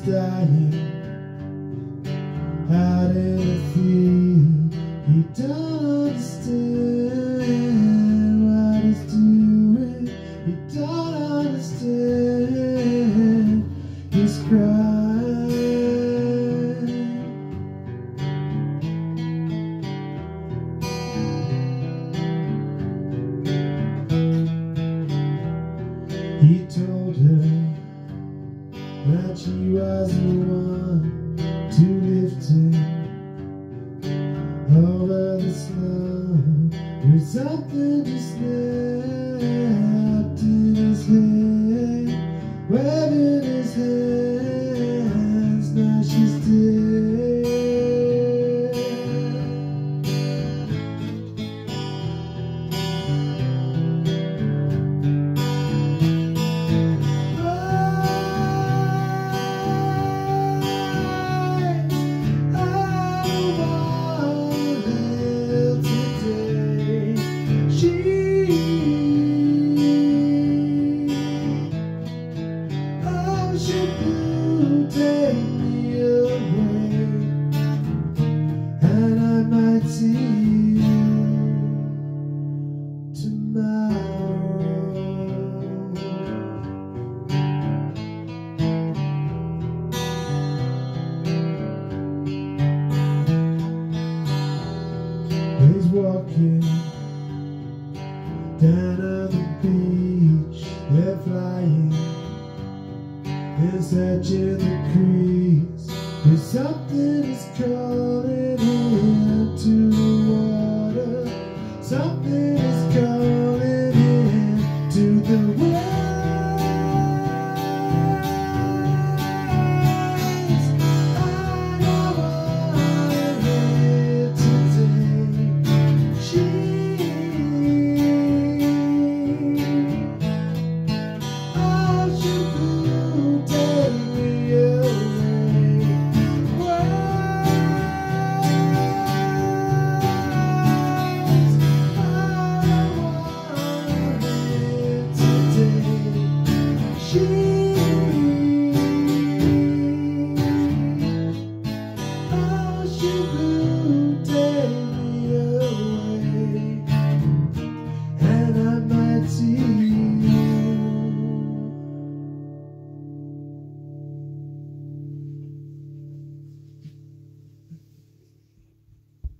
dying out in the field. He don't understand what he's doing. He don't understand. He's crying. He told her that she was the one to lift him over the snow, with something just snapped in his head, waving his hands. Now she's dead. Take me away, and I might see you tomorrow. He's walking down on the beach. They're flying in such in the creek.